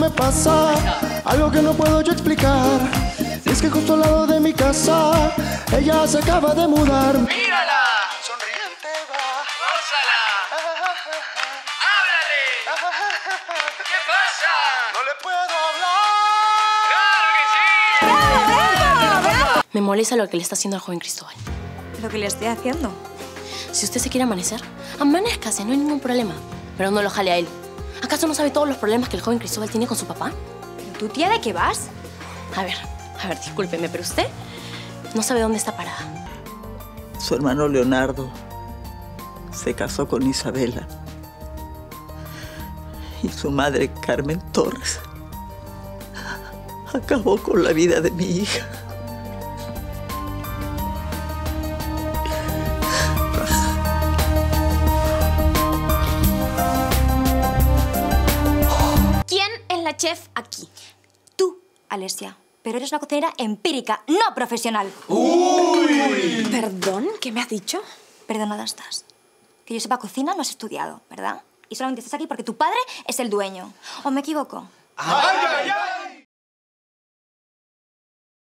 me pasa, algo que no puedo yo explicar. Y es que justo al lado de mi casa, ella se acaba de mudar. ¡Mírala! Sonriente va. ¡Gózala! ¡Háblale! ¿Qué pasa? No le puedo hablar. Me molesta lo que le está haciendo al joven Cristóbal. Lo que le estoy haciendo. Si usted se quiere amanecer, amanezcase, no hay ningún problema. Pero no lo jale a él. ¿Acaso no sabe todos los problemas que el joven Cristóbal tiene con su papá? ¿Pero tú, tía, de qué vas? A ver, discúlpeme, pero usted no sabe dónde está parada. Su hermano Leonardo se casó con Isabela. Y su madre, Carmen Torres, acabó con la vida de mi hija. ¿Quién es la chef aquí? Tú, Alessia. Pero eres una cocinera empírica, no profesional. ¡Uy! ¿Perdón? ¿Qué me has dicho? Perdonada estás. Que yo sepa cocina no has estudiado, ¿verdad? Y solamente estás aquí porque tu padre es el dueño. ¿O me equivoco? ¡Ay, ay, ay!